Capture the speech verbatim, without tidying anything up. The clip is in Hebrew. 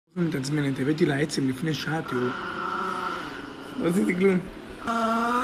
מתעצמנת, הבאתי לה עצם לפני שעה, תראו. לא עשיתי כלום.